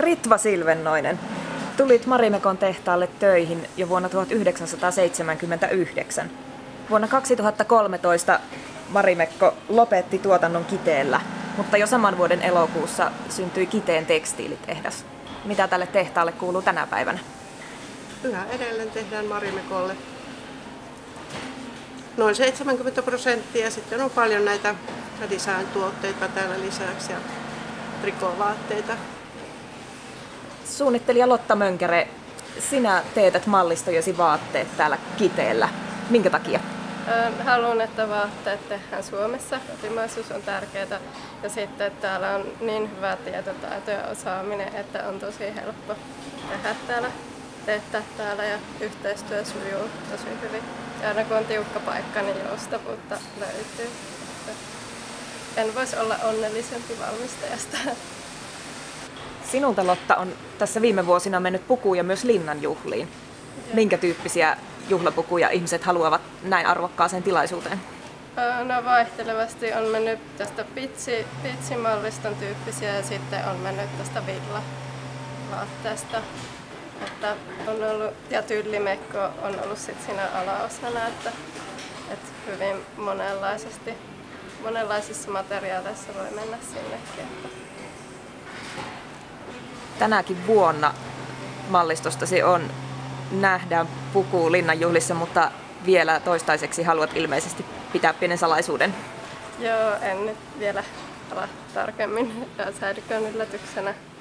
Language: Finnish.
Ritva Silvennoinen, tulit Marimekon tehtaalle töihin jo vuonna 1979. Vuonna 2013 Marimekko lopetti tuotannon Kiteellä, mutta jo saman vuoden elokuussa syntyi Kiteen tekstiilitehdas. Mitä tälle tehtaalle kuuluu tänä päivänä? Yhä edelleen tehdään Marimekolle noin 70%. Sitten on paljon näitä design-tuotteita täällä lisäksi ja trikovaatteita. Suunnittelija Lotta Mönkäre, sinä teetät mallistojesi vaatteet täällä Kiteellä. Minkä takia? Haluan, että vaatteet tehdään Suomessa. Kotimaisuus on tärkeää. Ja sitten että täällä on niin hyvä tietotaito ja osaaminen, että on tosi helppo tehdä täällä, tehdä täällä ja yhteistyö sujuu tosi hyvin. Ja aina kun on tiukka paikka, niin joustavuutta löytyy. En voisi olla onnellisempi valmistajasta. Sinulta, Lotta, on tässä viime vuosina mennyt pukuja myös linnanjuhliin. Minkä tyyppisiä juhlapukuja ihmiset haluavat näin arvokkaaseen tilaisuuteen? No vaihtelevasti on mennyt tästä pitsimalliston tyyppisiä ja sitten on mennyt tästä villavaatteesta. Että on ollut, ja tyllimekko on ollut sit siinä alaosana, että hyvin monenlaisissa materiaaleissa voi mennä sinnekin. Tänäkin vuonna mallistostasi nähdään puku linnanjuhlissa, mutta vielä toistaiseksi haluat ilmeisesti pitää pienen salaisuuden. Joo, en nyt vielä ala tarkemmin. Säilyköön yllätyksenä.